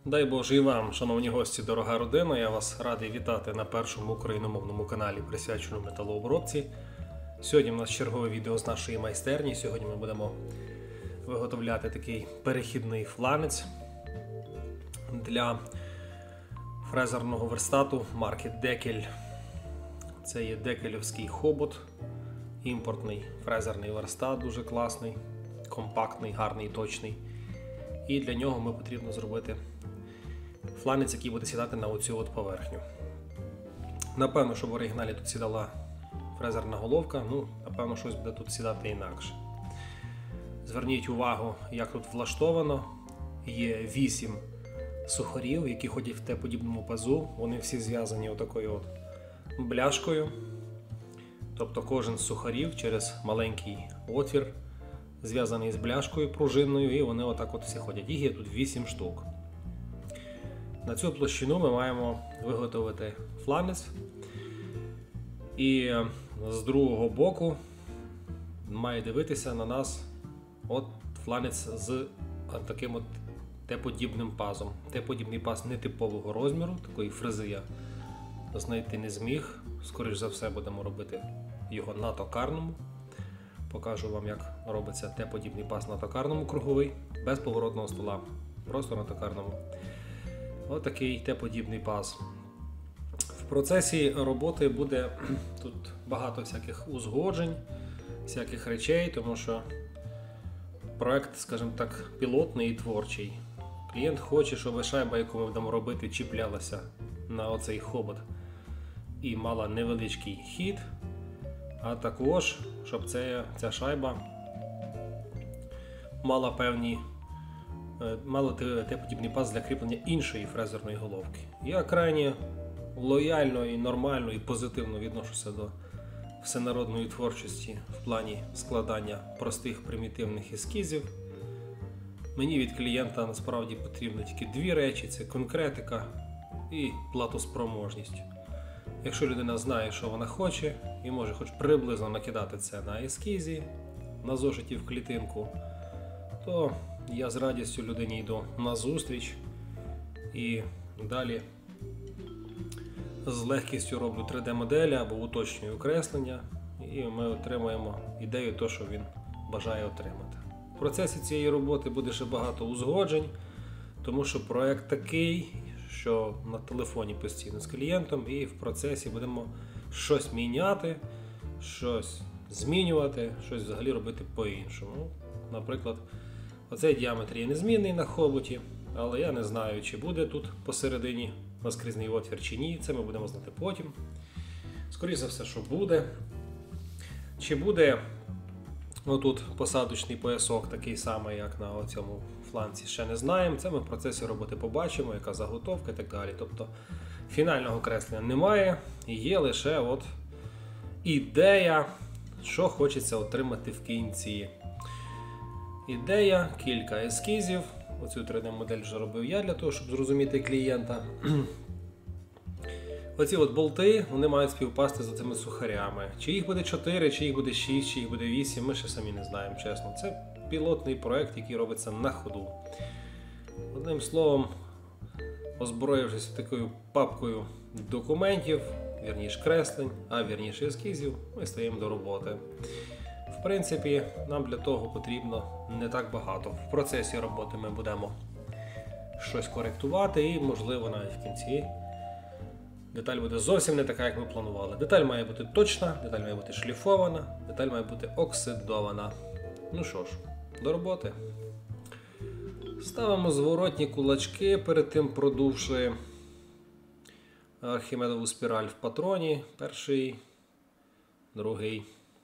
Дай Боже і вам, шановні гості, дорога родина, я вас радий вітати на першому україномовному каналі, присвяченому металообробці. Сьогодні у нас чергове відео з нашої майстерні. Сьогодні ми будемо виготовляти такий перехідний фланець для фрезерного верстату марки Декель. Це є декелівський хобот, імпортний фрезерний верстат, дуже класний, компактний, гарний, точний. І для нього ми потрібно зробити фланець, який буде сідати на оцю от поверхню. Напевно, що в оригіналі тут сідала фрезерна головка, напевно, щось буде тут сідати інакше. Зверніть увагу, як тут влаштовано. Є 8 сухарів, які ходять в Т-подібному пазу. Вони всі зв'язані отакою от бляшкою. Тобто кожен з сухарів через маленький отвір зв'язаний з бляшкою пружинною, і вони отак от всі ходять. Їх є тут 8 штук. На цю площину ми маємо виготовити фланець. І з другого боку має дивитися на нас от фланець з таким от Т-подібним пазом. Т-подібний паз нетипового розміру, такої фрези я знайти не зміг. Скоріш за все будемо робити його на токарному. Покажу вам, як робиться Т-подібний паз на токарному круговий, без поворотного стола, просто на токарному. Ось такий Т-подібний паз. В процесі роботи буде тут багато всяких узгоджень, всяких речей, тому що проект, скажімо так, пілотний і творчий. Клієнт хоче, щоб шайба, яку ми будемо робити, чіплялася на оцей хобот і мала невеличкий хід, а також, щоб ця шайба мала Т-подібний паз для кріплення іншої фрезерної головки. Я крайне лояльно і нормально і позитивно відношуся до всенародної творчості в плані складання простих примітивних ескізів. Мені від клієнта насправді потрібно тільки дві речі: це конкретика і платоспроможність. Якщо людина знає, що вона хоче, і може хоч приблизно накидати це на ескізі, на зошиті в клітинку, то я з радістю людині йду на зустріч і далі з легкістю роблю 3D-моделі або уточнюю креслення, і ми отримаємо ідею того, що він бажає отримати. В процесі цієї роботи буде ще багато узгоджень, тому що проект такий, що на телефоні постійно з клієнтом, і в процесі будемо щось міняти, щось змінювати, щось взагалі робити по-іншому. Наприклад, оцей діаметр є незмінний на хоботі, але я не знаю, чи буде тут посередині наскрізний отвір чи ні. Це ми будемо знати потім. Скоріше за все, що буде. Чи буде отут посадочний поясок такий самий, як на цьому фланці, ще не знаємо. Це ми в процесі роботи побачимо, яка заготовка і так далі. Тобто фінального креслення немає, є лише от ідея, що хочеться отримати в кінці. Ідея, кілька ескізів. Оцю 3D-модель вже робив я для того, щоб зрозуміти клієнта. Оці от болти, вони мають співпасти з цими сухарями. Чи їх буде 4, чи їх буде 6, чи їх буде 8, ми ще самі не знаємо, чесно. Це пілотний проект, який робиться на ходу. Одним словом, озброївшись такою папкою документів, вірніше креслень, а вірніше ескізів, ми стаємо до роботи. В принципі, нам для того потрібно не так багато. В процесі роботи ми будемо щось коректувати і, можливо, навіть в кінці деталь буде зовсім не така, як ми планували. Деталь має бути точна, деталь має бути шліфована, деталь має бути оксидована. Ну що ж, до роботи. Ставимо зворотні кулачки, перед тим продувши архімедову спіраль в патроні. Перший, другий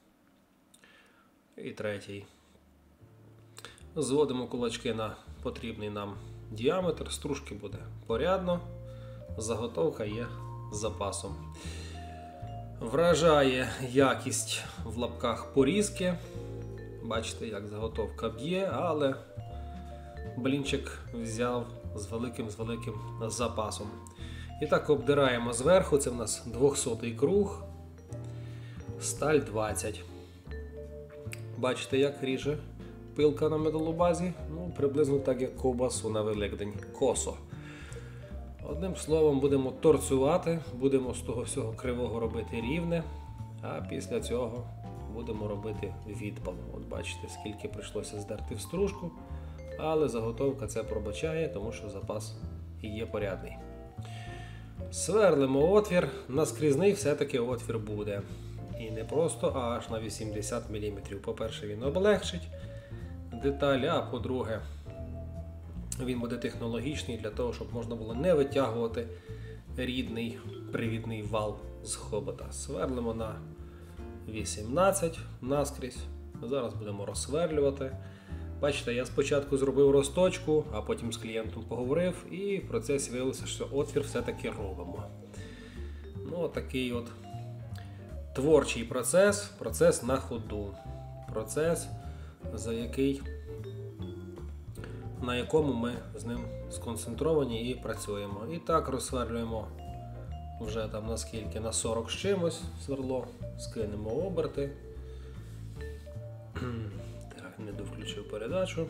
і третій. Зводимо кулачки на потрібний нам діаметр, стружки буде порядно, заготовка є з запасом. Вражає якість в лапках порізки. Бачите, як заготовка б'є, але блінчик взяв з великим запасом. І так обдираємо зверху, це в нас 200-й круг, сталь 20. Бачите, як ріже пилка на металобазі? Ну, приблизно так, як ковбасу на Великдень. Косо. Одним словом, будемо торцювати, будемо з того всього кривого робити рівне, а після цього будемо робити відпал. От бачите, скільки прийшлося здерти в стружку, але заготовка це пробачає, тому що запас є порядний. Сверлимо отвір, наскрізний все-таки отвір буде. І не просто, а аж на 80 мм. По-перше, він облегчить деталі, а по-друге, він буде технологічний для того, щоб можна було не витягувати рідний привідний вал з хобота. Сверлимо на 18 наскрізь. Зараз будемо розсверлювати. Бачите, я спочатку зробив розточку, а потім з клієнтом поговорив, і в процесі виявилося, що отвір все-таки робимо. Ну, такий от творчий процес на ходу. Процес, на якому ми з ним сконцентровані і працюємо. І так розсверлюємо вже там наскільки, на 40 з чимось сверло, скинемо оберти. Так, не довключив передачу.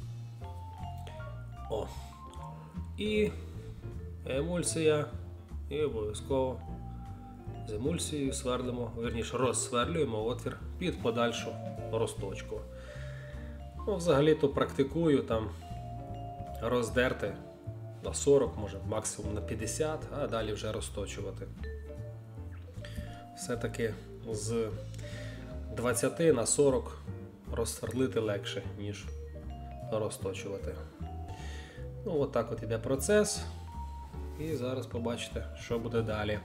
О! І емульсія, і обов'язково з емульсією сверлимо, вірніше розсверлюємо отвір під подальшу розточку. Ну, взагалі-то практикую там роздерти на 40, може максимум на 50, а далі вже розточувати. Все-таки з 20 на 40 розсверлити легше, ніж розточувати. Ну, отак от іде процес. І зараз побачите, що буде далі.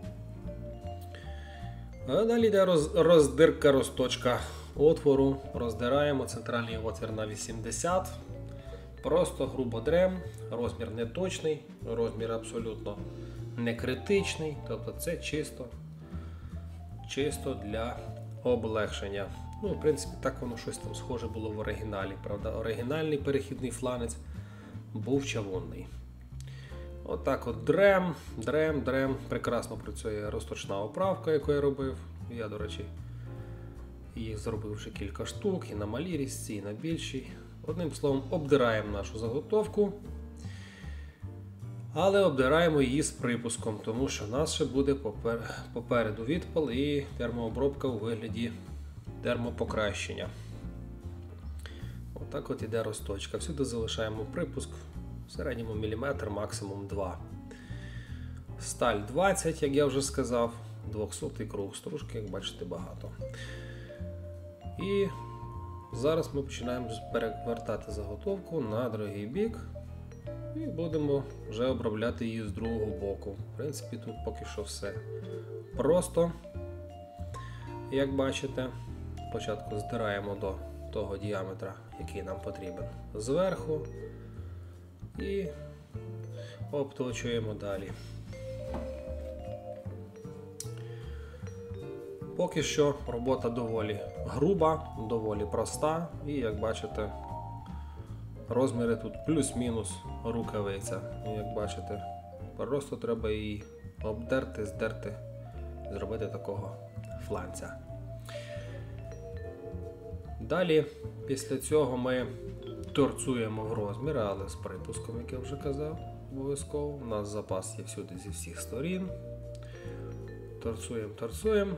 А далі йде роздирка, розточка отвору. Роздираємо центральний отвір на 80. Просто грубо дрем. Розмір не точний, розмір абсолютно не критичний. Тобто це чисто для облегшення. Ну, в принципі, так воно щось там схоже було в оригіналі. Правда, оригінальний перехідний фланець був чавунний. Отак от дрем. Прекрасно працює розточна оправка, яку я робив. Я, до речі, їх зробив вже кілька штук, і на малій різці, і на більшій. Одним словом, обдираємо нашу заготовку, але обдираємо її з припуском, тому що в нас ще буде попереду відпал і термообробка у вигляді термопокращення. Отак от іде розточка. Всюди залишаємо припуск в середньому міліметр, максимум 2. Сталь 20, як я вже сказав, 200-й круг стружки, як бачите, багато. І зараз ми починаємо перевертати заготовку на другий бік і будемо вже обробляти її з другого боку. В принципі, тут поки що все просто. Як бачите, спочатку здираємо до того діаметра, який нам потрібен зверху, і обточуємо далі. Поки що робота доволі груба, доволі проста, і як бачите, розміри тут плюс-мінус рукавиця. Як бачите, просто треба її обдерти, здерти, зробити такого фланця. Далі, після цього ми торцуємо в розмір, але з припуском, як я вже казав, обов'язково. У нас запас є всюди зі всіх сторін. Торцуємо.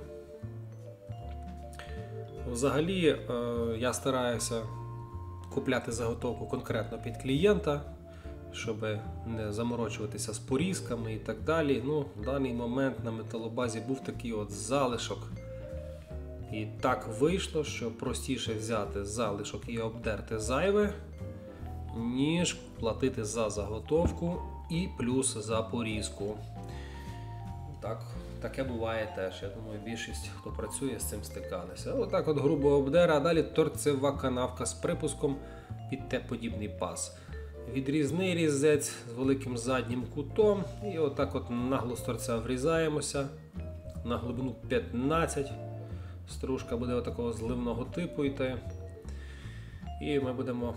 Взагалі, я стараюся купляти заготовку конкретно під клієнта, щоб не заморочуватися з порізками і так далі. Ну, в даний момент на металобазі був такий от залишок. І так вийшло, що простіше взяти залишок і обдерти зайве, ніж платити за заготовку і плюс за порізку. Таке буває теж. Я думаю, більшість, хто працює, з цим стикалися. Отак от грубо обдер, а далі торцева канавка з припуском під Т-подібний паз. Відрізний різець з великим заднім кутом. І отак от нагло з торця врізаємося на глибину 15. Стружка буде отакого зливного типу йти. І ми будемо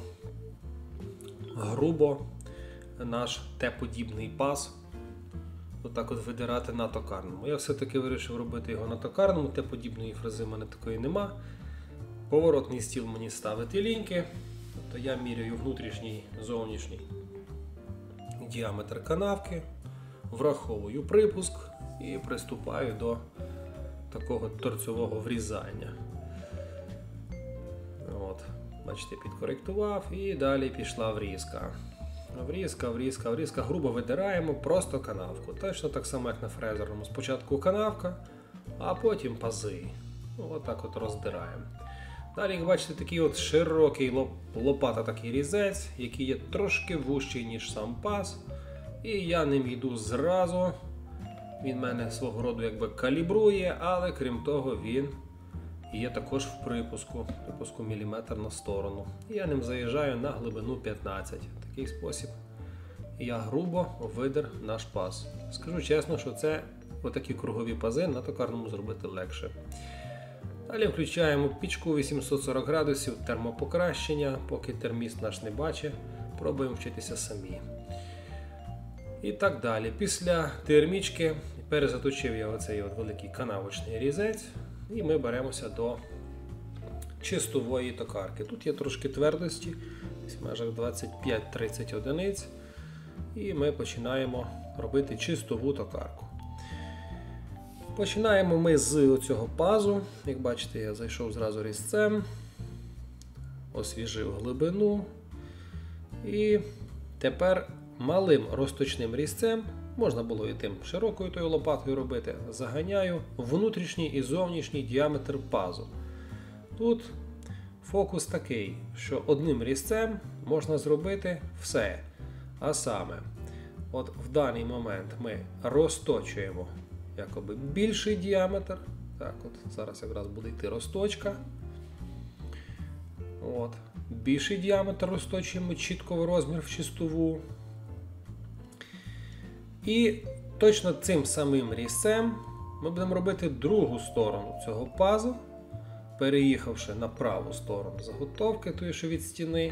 грубо наш Т-подібний паз отак от видирати на токарному. Я все-таки вирішив робити його на токарному, Т-подібної фрези в мене такої нема. Поворотний стіл мені ставити ліньки. Тобто я міряю внутрішній, зовнішній діаметр канавки. враховую припуск і приступаю до такого торцьового врізання. От, бачите, підкоректував і далі пішла врізка. Врізка. Грубо видираємо просто канавку. Точно так само, як на фрезерному. Спочатку канавка, а потім пази. Отак от роздираємо. Далі, як бачите, такий от широкий лопата такий різець, який є трошки вужчий, ніж сам паз. І я ним йду зразу. Він мене свого роду якби калібрує, але крім того він є також в припуску міліметр на сторону. І я ним заїжджаю на глибину 15. В такий спосіб я грубо видер наш паз. Скажу чесно, що це отакі кругові пази на токарному зробити легше. Далі включаємо пічку 840 градусів, термопокращення, поки терміст наш не бачить, пробуємо вчитися самі. І так далі. Після термічки перезаточив я оцей от великий канавочний різець і ми беремося до чистової токарки. Тут є трошки твердості, в межах 25-30 одиниць, і ми починаємо робити чистову токарку. Починаємо ми з цього пазу. Як бачите, я зайшов зразу різцем, освіжив глибину і тепер малим розточним різцем, можна було і тим широкою тою лопатою робити, заганяю внутрішній і зовнішній діаметр пазу. Тут фокус такий, що одним різцем можна зробити все. А саме, от в даний момент ми розточуємо якоби більший діаметр. Так, от зараз якраз буде йти розточка. От. Більший діаметр розточуємо чітко в розмір в чистову. І точно цим самим різцем ми будемо робити другу сторону цього пазу, переїхавши на праву сторону заготовки, тої що від стіни,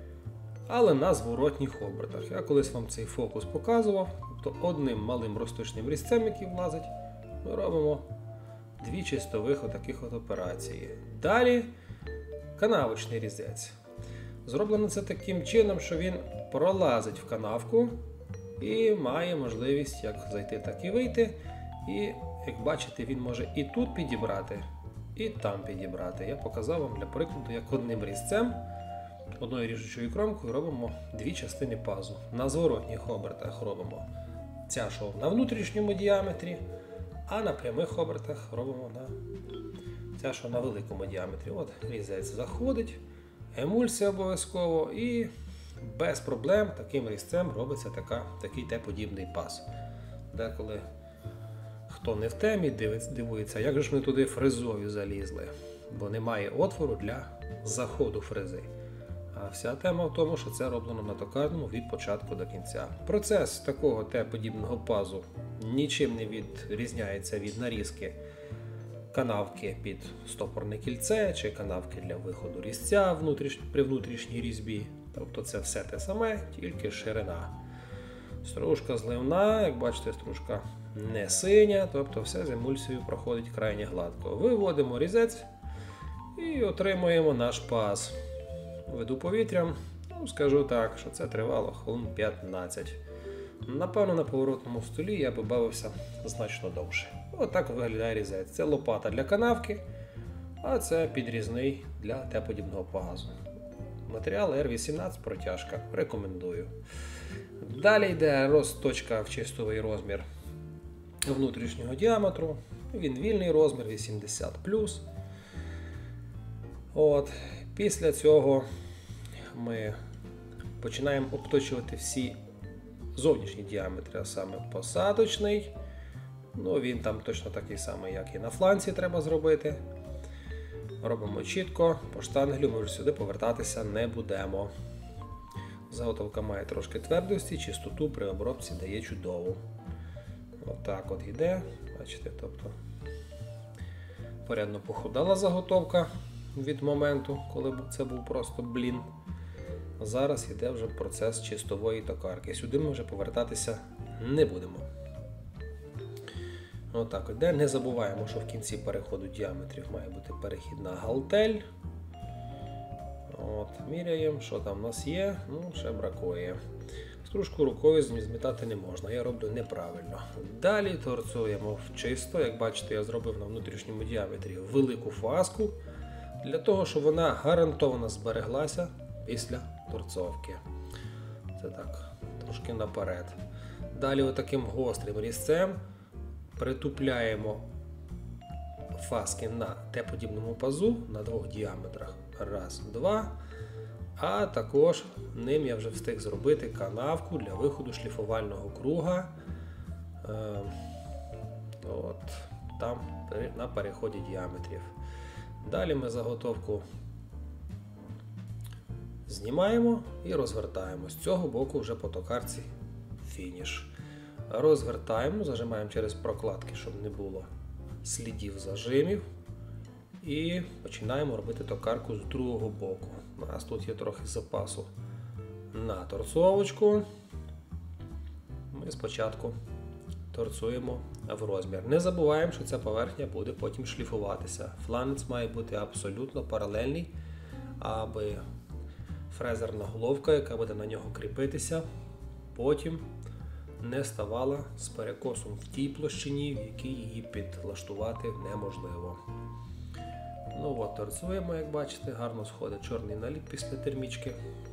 але на зворотніх обертах. Я колись вам цей фокус показував, тобто одним малим розточним різцем, який влазить, ми робимо дві чистових отаких от операції. Далі канавочний різець. Зроблено це таким чином, що він пролазить в канавку і має можливість як зайти, так і вийти. І, як бачите, він може і тут підібрати, і там підібрати. Я показав вам для прикладу, як одним різцем, одною ріжучою кромкою робимо дві частини пазу. На зворотніх обертах робимо ця, що на внутрішньому діаметрі, а на прямих обертах робимо ця, що на великому діаметрі. От різець заходить, емульсія обов'язково, і без проблем таким різцем робиться такий Т-подібний паз. Деколи хто не в темі, дивується, як же ж ми туди фрезою залізли, бо немає отвору для заходу фрези. А вся тема в тому, що це роблено на токарному від початку до кінця. Процес такого Т-подібного пазу нічим не відрізняється від нарізки канавки під стопорне кільце чи канавки для виходу різця при внутрішній різьбі. Тобто це все те саме, тільки ширина. Стружка зливна, як бачите, стружка не синя, тобто все з емульсією проходить крайне гладко. Виводимо різець і отримуємо наш паз. Веду повітрям, скажу так, що це тривало хвилин 15. Напевно, на поворотному столі я би бавився значно довше. Отак виглядає різець. Це лопата для канавки, а це підрізний для Т-подібного пазу. Матеріал R18 протяжка. Рекомендую. Далі йде розточка в чистовий розмір внутрішнього діаметру. Він вільний розмір 80+. Після цього ми починаємо обточувати всі зовнішні діаметри, а саме посадочний. Він там точно такий самий, як і на фланці треба зробити. Робимо чітко, по штангелю ми вже сюди повертатися не будемо. Заготовка має трошки твердості, чистоту при обробці дає чудову. Отак от йде, бачите, тобто порядно похудала заготовка від моменту, коли це був просто блін. Зараз йде вже процес чистової токарки. Сюди ми вже повертатися не будемо. Отак йде. Не забуваємо, що в кінці переходу діаметрів має бути перехідна галтель. Міряємо, що там у нас є. Ще бракує. Стружку рукою змітати не можна, я роблю неправильно. Далі торцуємо чисто, як бачите, я зробив на внутрішньому діаметрі велику фаску, для того, щоб вона гарантовано збереглася після торцовки. Це так, трошки наперед. Далі отаким гострим різцем притупляємо фаски на Т-подібному пазу на двох діаметрах. Раз, два. А також ним я вже встиг зробити канавку для виходу шліфувального круга. Там на переході діаметрів. Далі ми заготовку знімаємо і розвертаємо. З цього боку вже по токарці фініш. Розвертаємо, зажимаємо через прокладки, щоб не було слідів зажимів. І починаємо робити токарку з другого боку. У нас тут є трохи запасу на торцовочку. Ми спочатку торцуємо в розмір. Не забуваємо, що ця поверхня буде потім шліфуватися. Фланець має бути абсолютно паралельний, аби фрезерна головка, яка буде на нього кріпитися, потім не ставала з перекосом в тій площині, в якій її підлаштувати неможливо. Торцуємо, як бачите, гарно сходить чорний наліт після термічки.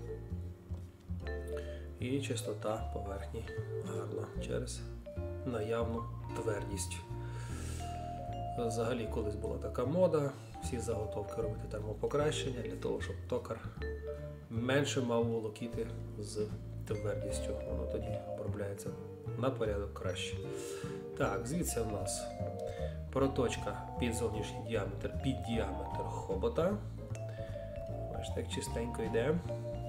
І чистота поверхні гарна через наявну твердість. Взагалі колись була така мода, всі заготовки робити термопокращення, для того, щоб токар менше мав волокіти з твердістю. Воно тоді обробляється на порядок краще. Так, звідси в нас проточка під зовнішній діаметр, під діаметр хобота. Бачите, як чистенько йде.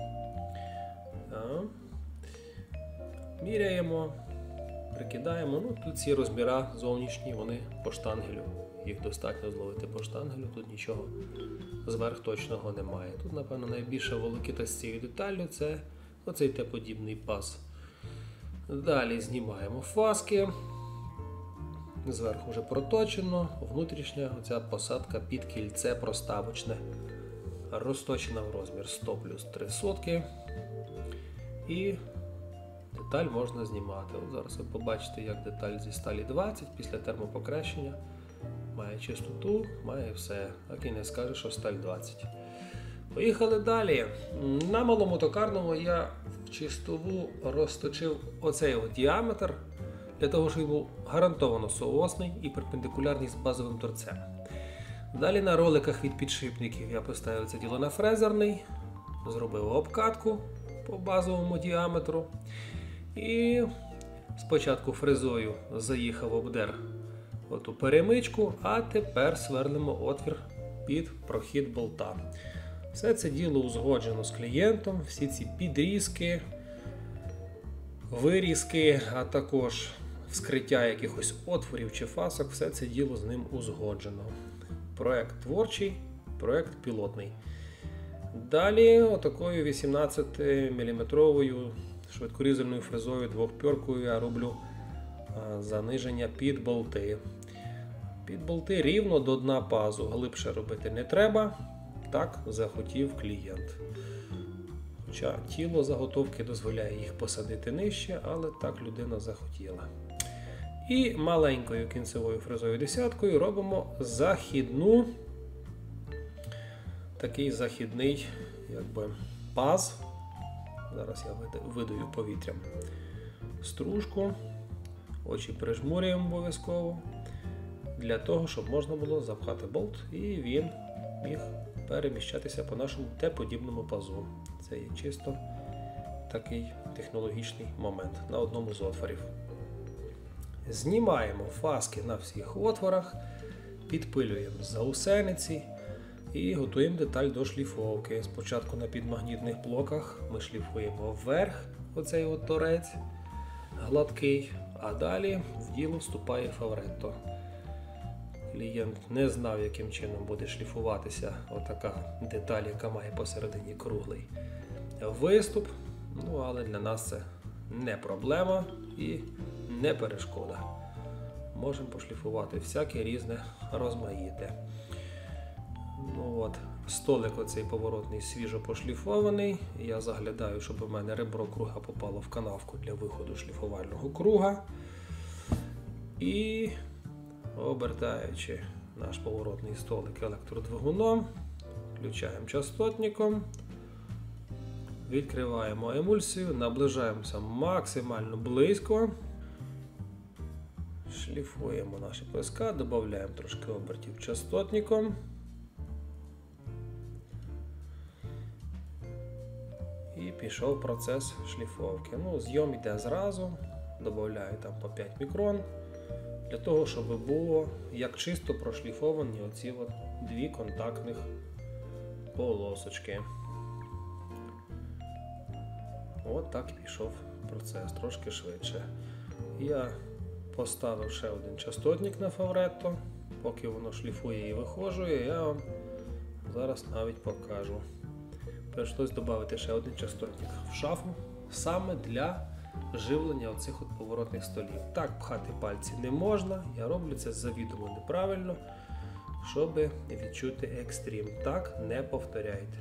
Міряємо, прикидаємо. Тут ці розміри зовнішні, вони по штангелю. Їх достатньо зловити по штангелю, тут нічого зверхточного немає. Тут, напевно, найбільша волокіта з цією деталлю – це оцей Т-подібний паз. Далі знімаємо фаски. Зверху вже проточено, внутрішня оця посадка під кільце проставочне, розточена в розмір 100 плюс 3 сотки. І деталь можна знімати. Зараз ви побачите, як деталь зі сталі 20 після термопокращення має чистоту, має все. Так і не скаже, що сталь 20. Поїхали далі. На малому токарному я в чистову розточив оцей діаметр, для того, щоб він був гарантовано соосний і перпендикулярний з базовим торцем. Далі на роликах від підшипників я поставив це діло на фрезерний, зробив обкатку по базовому діаметру і спочатку фрезою заїхав, обдер оту перемичку, а тепер сверлимо отвір під прохід болта. Все це діло узгоджено з клієнтом, всі ці підрізки, вирізки, а також вскриття якихось отворів чи фасок, все це діло з ним узгоджено. Проект творчий, проект пілотний. Далі отакою 18 мм швидкорізальною фрезою двохпьоркою я роблю заниження під болти. Під болти рівно до дна пазу, глибше робити не треба, так захотів клієнт. Хоча тіло заготовки дозволяє їх посадити нижче, але так людина захотіла. І маленькою кінцевою фрезою десяткою робимо такий західний паз. Зараз я видаю повітрям стружку, очі прижмурюємо обов'язково, для того, щоб можна було запхати болт і він міг переміщатися по нашому Т-подібному пазу. Це є чисто такий технологічний момент на одному з отворів. Знімаємо фаски на всіх отворах, підпилюємо заусениці і готуємо деталь до шліфовки. Спочатку на підмагнітних блоках ми шліфуємо вверх оцей торець гладкий, а далі в діло вступає фавретто. Клієнт не знав, яким чином буде шліфуватися отака деталь, яка має посередині круглий виступ. Але для нас це не проблема і не перешкода. Можемо пошліфувати всяке різне розмаїте. Столик оцей поворотний свіжо пошліфований. Я заглядаю, щоб у мене ребро круга попало в канавку для виходу шліфувального круга. І обертаючи наш поворотний столик електродвигуном, включаємо частотником, відкриваємо емульсію, наближаємося максимально близько, шліфуємо наші писка, додаємо трошки обертів частотником. І пішов процес шліфовки. Зйом йде зразу, додаю там по 5 мікрон, для того, щоб було як чисто прошліфовані оці от дві контактних полосочки. От так пішов процес, трошки швидше. Я поставив ще один частотник на фавретто, поки воно шліфує і вихожує, я вам зараз навіть покажу. Прийшлось додати ще один частотник в шафу, саме для живлення оцих от поворотних столів. Так пхати пальці не можна, я роблю це завідомо неправильно, щоб відчути екстрім. Так не повторяйте.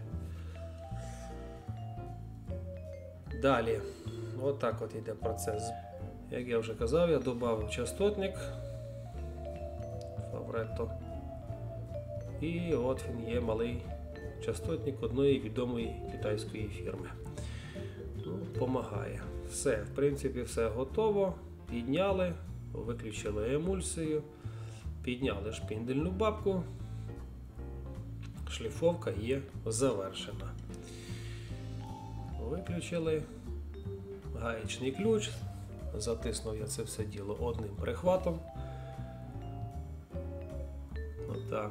Далі, отак от йде процес. Як я вже казав, я додав частотник фавретто. І от він є малий частотник одної відомої китайської фірми. Помагає. Все, в принципі, все готово. Підняли, виключили емульсію, підняли шпіндельну бабку. Шліфовка є завершена. Виключили гаєчний ключ, затиснув я це все діло одним прихватом. Отак.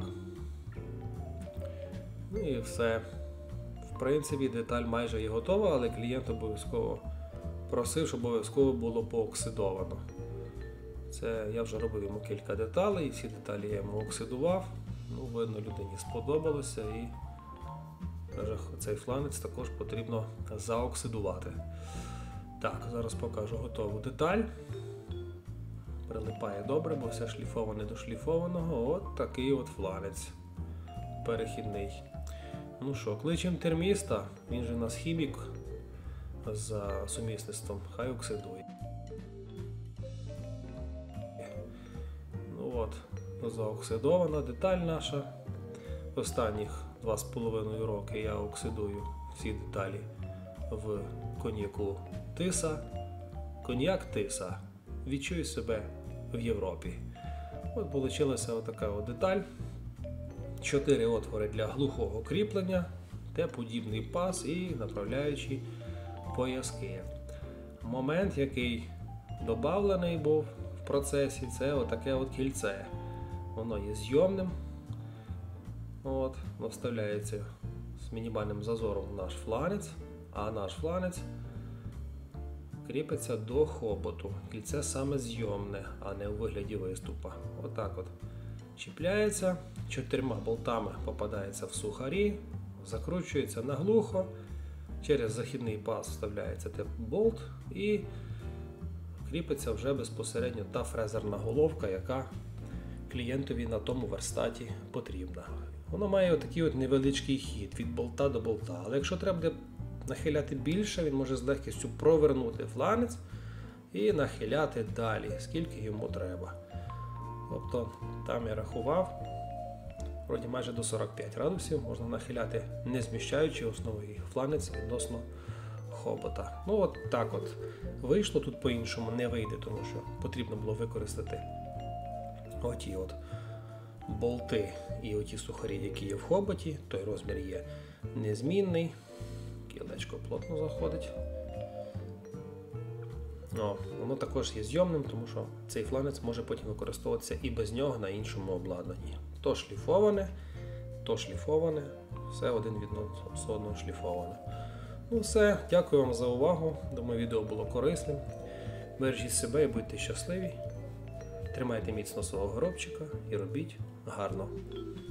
І все. В принципі, деталь майже є готова, але клієнт обов'язково просив, щоб обов'язково було пооксидовано. Це я вже робив йому кілька деталей, і всі деталі я йому оксидував. Видно, людині сподобалося і каже, цей фланець також потрібно заоксидувати. Так, зараз покажу готову деталь. Прилипає добре, бо все шліфоване до шліфованого. От такий от фланець перехідний. Ну що, кличемо терміста, він же у нас хімік за сумісництвом, хай оксидує. Заоксидована деталь наша. Останніх 2,5 роки я оксидую всі деталі в коньяку Тиса. Коньяк Тиса. Відчуй себе в Європі. От вийшла отака от деталь. 4 отвори для глухого кріплення, Т-подібний паз і направляючі пояски. Момент, який додавлений був в процесі, це отаке от кільце. Воно є зйомним. Вставляється з мінімальним зазором в наш фланець, а наш фланець кріпиться до хоботу. Кільце саме зйомне, а не у вигляді виступа. Отак от чіпляється, 4 болтами попадається в сухарі, закручується наглухо, через західний паз вставляється болт і кріпиться вже безпосередньо та фрезерна головка, яка клієнтові на тому верстаті потрібна. Воно має отакий от невеличкий хід від болта до болта, але якщо треба буде нахиляти більше, він може з легкістю провернути фланець і нахиляти далі, скільки йому треба. Тобто там я рахував, вроді майже до 45 градусів можна нахиляти, не зміщаючи основний фланець відносно хобота. От так от вийшло, тут по-іншому не вийде, тому що потрібно було використати оті от болти і оті сухарі, які є в хоботі. Той розмір є незмінний, кілечко плотно заходить. Воно також є зйомним, тому що цей фланець може потім використовуватися і без нього на іншому обладнанні. То шліфоване, все один від одного шліфоване. Все, дякую вам за увагу. Думаю, відео було корисним. Бережіть себе і будьте щасливі. Тримайте міцно свого горобчика і робіть гарно.